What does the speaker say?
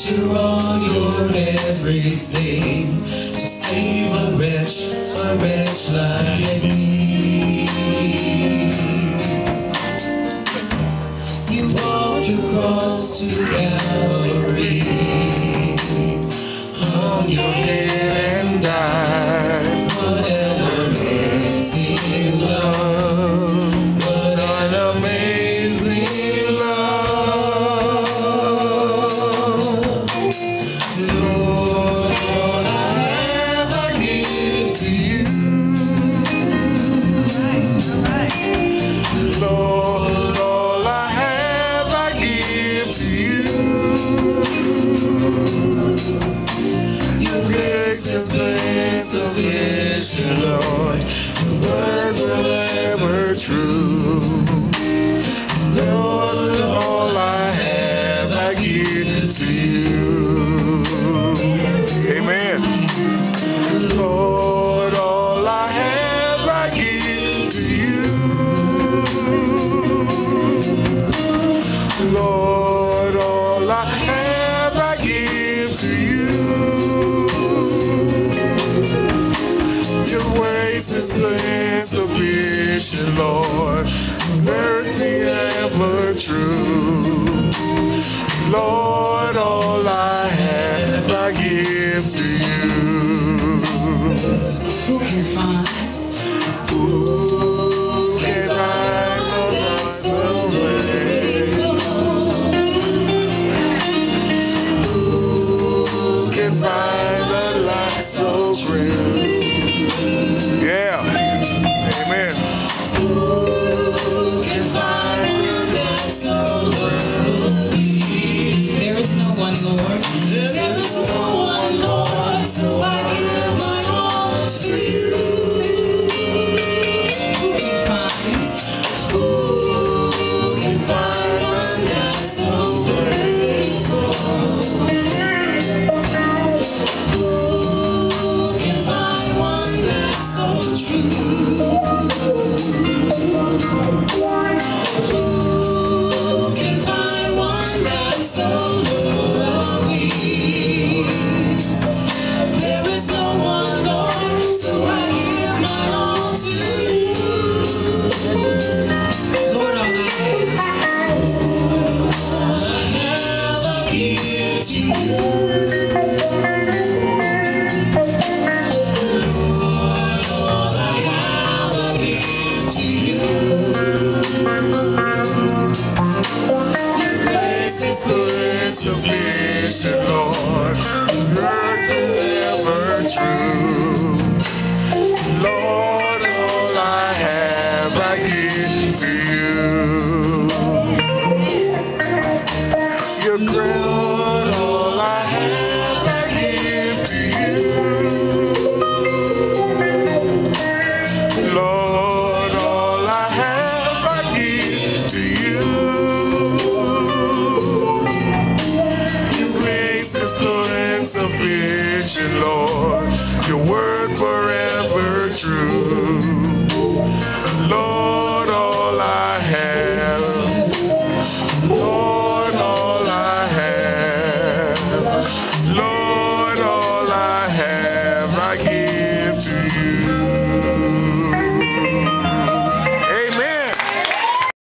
You're all your everything to save a wretch like me. You walked across to Calvary, hung your head and died. What an amazing love! What an amazing love! Lord, all I have I give to you. Lord, all I have I give to you. Your grace is sufficient, Lord. Your word forever true. Lord, all I have I give to you. Amen. Lord, all I have I give to you. Lord, all I have I give to you. Your grace is insufficient, Lord. Mercy ever true. Lord, all I have I give to you. Who can find? Who can find the light away? Who can find the light so true? Yeah. Amen. Who can find the light so lonely? There is no one, Lord. There is no one, Lord, so I give my all to you. Who can find? Who can find one that's so faithful? Who can find one that's so true? Who can find one that's so lonely? There is no one, Lord, so I give my all to you. Lord, all I have. I give to you. Lord, all I have I give to you. Your grace is sufficient, Lord. Your forever true. Lord, all I have I give to you. Your grace, all I have I give to you. Lord, all I have I give to you. Your grace is so insufficient, Lord. Your word